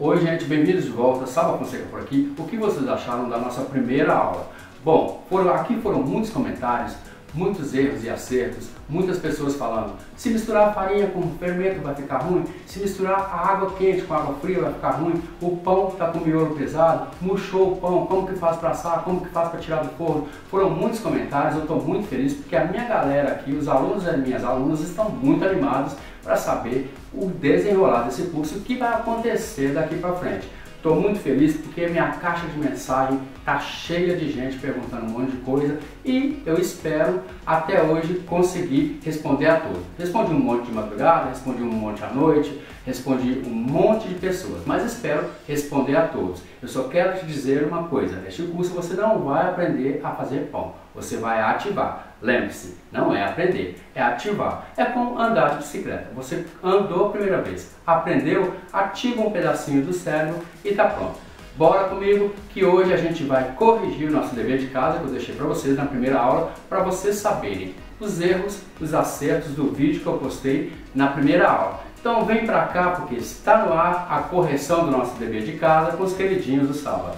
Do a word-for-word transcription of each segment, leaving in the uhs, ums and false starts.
Oi gente, bem-vindos de volta, Salva Fonseca por aqui. O que vocês acharam da nossa primeira aula? Bom, foram, aqui foram muitos comentários, muitos erros e acertos, muitas pessoas falando se misturar farinha com fermento vai ficar ruim, se misturar a água quente com água fria vai ficar ruim, o pão está com miolo pesado, murchou o pão, como que faz para assar, como que faz para tirar do forno. Foram muitos comentários, eu estou muito feliz porque a minha galera aqui, os alunos e minhas alunas estão muito animados para saber o desenrolar desse curso, o que vai acontecer daqui para frente. Estou muito feliz porque minha caixa de mensagem está cheia de gente perguntando um monte de coisa e eu espero até hoje conseguir responder a todos. Respondi um monte de madrugada, respondi um monte à noite, respondi um monte de pessoas, mas espero responder a todos. Eu só quero te dizer uma coisa, neste curso você não vai aprender a fazer pão, você vai ativar. Lembre-se, não é aprender, é ativar. É como andar de bicicleta. Você andou a primeira vez, aprendeu, ativa um pedacinho do cérebro e está pronto. Bora comigo que hoje a gente vai corrigir o nosso dever de casa que eu deixei para vocês na primeira aula, para vocês saberem os erros, os acertos do vídeo que eu postei na primeira aula. Então vem para cá porque está no ar a correção do nosso dever de casa com os queridinhos do Salva.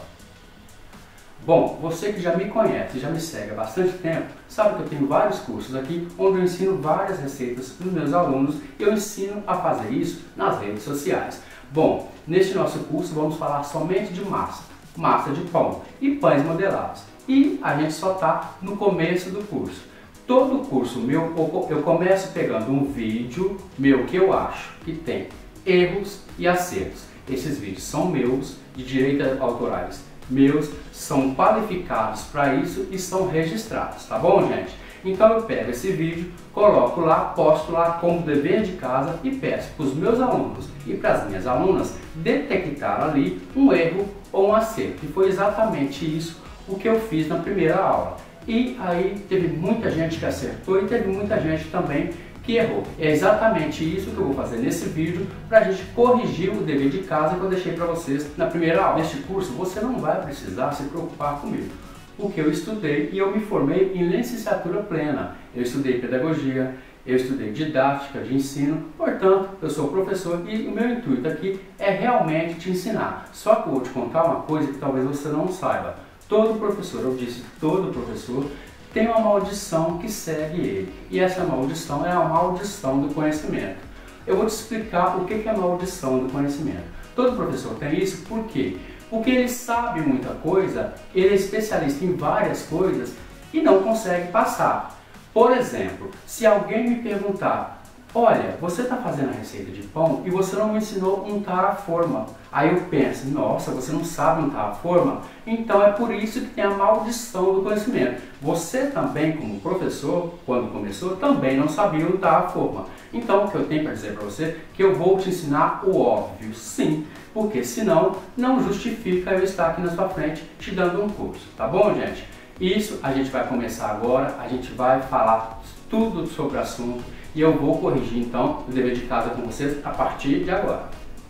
Bom, você que já me conhece, já me segue há bastante tempo, sabe que eu tenho vários cursos aqui onde eu ensino várias receitas para os meus alunos e eu ensino a fazer isso nas redes sociais. Bom, neste nosso curso vamos falar somente de massa, massa de pão e pães modelados. E a gente só está no começo do curso. Todo o curso meu, eu começo pegando um vídeo meu que eu acho que tem erros e acertos. Esses vídeos são meus, de direitos autorais meus, são qualificados para isso e são registrados, tá bom, gente? Então eu pego esse vídeo, coloco lá, posto lá como dever de casa e peço para os meus alunos e para as minhas alunas detectar ali um erro ou um acerto. E foi exatamente isso o que eu fiz na primeira aula. E aí teve muita gente que acertou e teve muita gente também que errou. É exatamente isso que eu vou fazer nesse vídeo para a gente corrigir o dever de casa que eu deixei para vocês na primeira aula. Neste curso você não vai precisar se preocupar comigo, porque eu estudei e eu me formei em licenciatura plena. Eu estudei pedagogia, eu estudei didática de ensino, portanto eu sou professor e o meu intuito aqui é realmente te ensinar. Só que eu vou te contar uma coisa que talvez você não saiba. Todo professor, eu disse todo professor, tem uma maldição que segue ele. E essa maldição é a maldição do conhecimento. Eu vou te explicar o que é a maldição do conhecimento. Todo professor tem isso, por quê? Porque ele sabe muita coisa, ele é especialista em várias coisas e não consegue passar. Por exemplo, se alguém me perguntar, olha, você está fazendo a receita de pão e você não me ensinou untar a forma. Aí eu penso, nossa, você não sabe untar a forma? Então é por isso que tem a maldição do conhecimento. Você também, como professor, quando começou, também não sabia untar a forma. Então o que eu tenho para dizer para você é que eu vou te ensinar o óbvio, sim, porque senão não justifica eu estar aqui na sua frente te dando um curso, tá bom, gente? Isso a gente vai começar agora, a gente vai falar tudo sobre o assunto e eu vou corrigir então o dever de casa com vocês a partir de agora.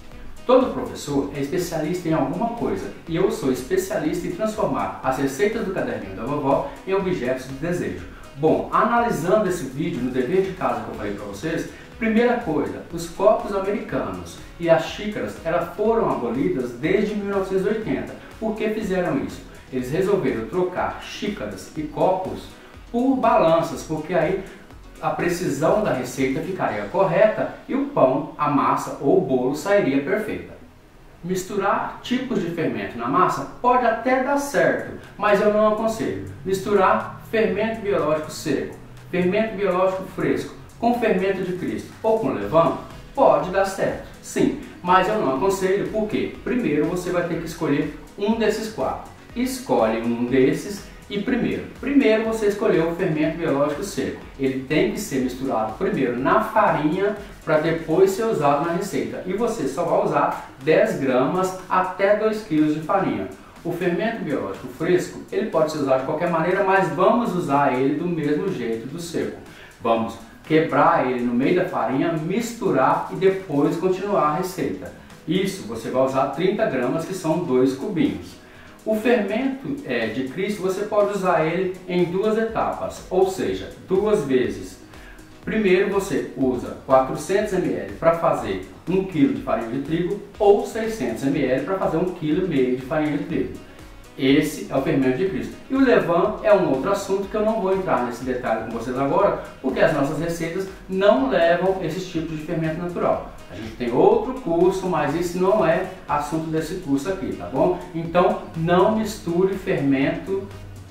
Todo professor é especialista em alguma coisa e eu sou especialista em transformar as receitas do caderninho da vovó em objetos de desejo. Bom, analisando esse vídeo no dever de casa que eu falei para vocês, primeira coisa, os copos americanos e as xícaras elas foram abolidas desde mil novecentos e oitenta. Por que fizeram isso? Eles resolveram trocar xícaras e copos por balanças, porque aí a precisão da receita ficaria correta e o pão, a massa ou o bolo sairia perfeita. Misturar tipos de fermento na massa pode até dar certo, mas eu não aconselho. Misturar fermento biológico seco, fermento biológico fresco com fermento de Cristo ou com levain pode dar certo, sim, mas eu não aconselho porque primeiro você vai ter que escolher um desses quatro. Escolhe um desses. E primeiro, primeiro você escolheu o fermento biológico seco. Ele tem que ser misturado primeiro na farinha para depois ser usado na receita. E você só vai usar dez gramas até dois quilos de farinha. O fermento biológico fresco, ele pode ser usado de qualquer maneira, mas vamos usar ele do mesmo jeito do seco. Vamos quebrar ele no meio da farinha, misturar e depois continuar a receita. Isso você vai usar trinta gramas, que são dois cubinhos. O fermento é, de Cristo você pode usar ele em duas etapas, ou seja, duas vezes. Primeiro você usa quatrocentos mililitros para fazer um quilo de farinha de trigo ou seiscentos mililitros para fazer um vírgula cinco quilo de farinha de trigo. Esse é o fermento de Cristo. E o levain é um outro assunto que eu não vou entrar nesse detalhe com vocês agora, porque as nossas receitas não levam esses tipos de fermento natural. A gente tem outro curso, mas esse não é assunto desse curso aqui, tá bom? Então não misture fermento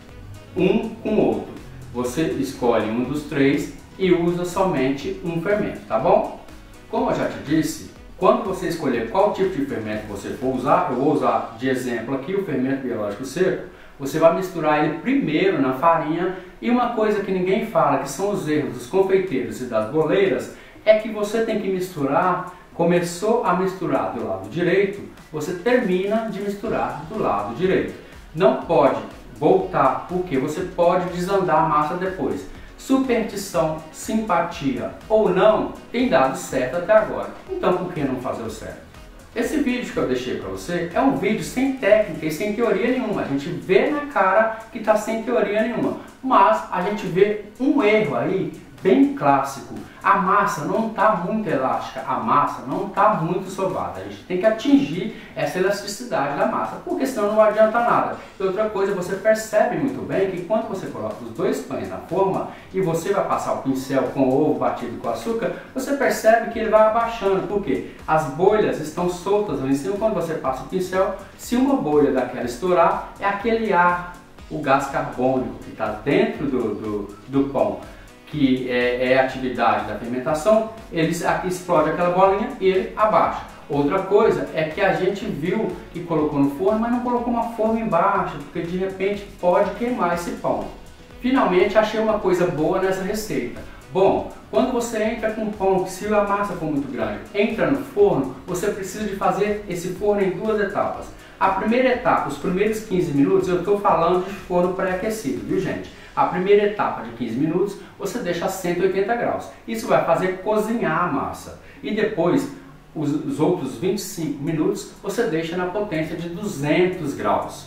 um com o outro. Você escolhe um dos três e usa somente um fermento, tá bom? Como eu já te disse, quando você escolher qual tipo de fermento você for usar, eu vou usar de exemplo aqui o fermento biológico seco, você vai misturar ele primeiro na farinha. E uma coisa que ninguém fala, que são os erros dos confeiteiros e das boleiras, é que você tem que misturar, começou a misturar do lado direito, você termina de misturar do lado direito. Não pode voltar, porque você pode desandar a massa depois. Superstição, simpatia ou não, tem dado certo até agora. Então por que não fazer o certo? Esse vídeo que eu deixei para você é um vídeo sem técnica e sem teoria nenhuma. A gente vê na cara que está sem teoria nenhuma. Mas a gente vê um erro aí bem clássico. A massa não está muito elástica, a massa não está muito sovada. A gente tem que atingir essa elasticidade da massa, porque senão não adianta nada. E outra coisa, você percebe muito bem que quando você coloca os dois pães na forma e você vai passar o pincel com o ovo batido com açúcar, você percebe que ele vai abaixando, porque as bolhas estão soltas ali em cima. Quando você passa o pincel, se uma bolha daquela estourar, é aquele ar, o gás carbônico que está dentro do, do, do pão, que é, é a atividade da fermentação, ele explode aquela bolinha e ele abaixa. Outra coisa é que a gente viu que colocou no forno, mas não colocou uma forma embaixo, porque de repente pode queimar esse pão. Finalmente achei uma coisa boa nessa receita. Bom, quando você entra com pão, que se a massa for muito grande, entra no forno, você precisa de fazer esse forno em duas etapas. A primeira etapa, os primeiros quinze minutos, eu estou falando de forno pré-aquecido, viu gente? A primeira etapa de quinze minutos você deixa a cento e oitenta graus. Isso vai fazer cozinhar a massa. E depois, os, os outros vinte e cinco minutos, você deixa na potência de duzentos graus.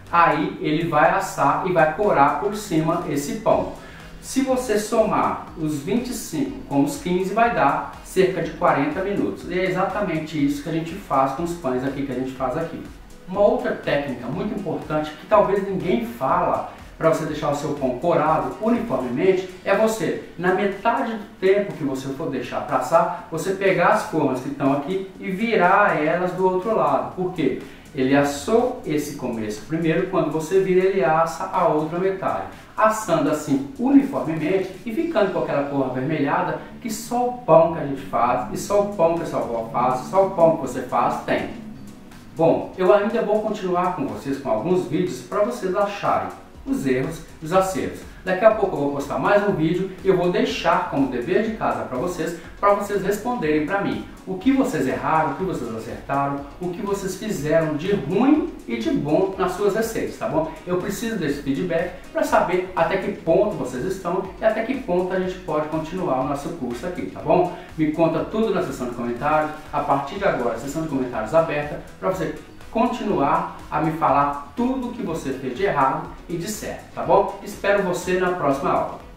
Aí ele vai assar e vai corar por cima esse pão. Se você somar os vinte e cinco com os quinze, vai dar cerca de quarenta minutos. E é exatamente isso que a gente faz com os pães aqui, que a gente faz aqui. Uma outra técnica muito importante que talvez ninguém fala para você deixar o seu pão corado uniformemente, é você, na metade do tempo que você for deixar para assar, você pegar as formas que estão aqui e virar elas do outro lado. Por quê? Ele assou esse começo primeiro, quando você vira ele assa a outra metade. Assando assim uniformemente e ficando com aquela cor avermelhada que só o pão que a gente faz, e só o pão que a sua avó faz, só o pão que você faz tem. Bom, eu ainda vou continuar com vocês com alguns vídeos para vocês acharem os erros e os acertos. Daqui a pouco eu vou postar mais um vídeo e eu vou deixar como dever de casa para vocês, para vocês responderem para mim o que vocês erraram, o que vocês acertaram, o que vocês fizeram de ruim e de bom nas suas receitas, tá bom? Eu preciso desse feedback para saber até que ponto vocês estão e até que ponto a gente pode continuar o nosso curso aqui, tá bom? Me conta tudo na seção de comentários. A partir de agora, a seção de comentários aberta para você continuar a me falar tudo o que você fez de errado e de certo, tá bom? Espero você na próxima aula.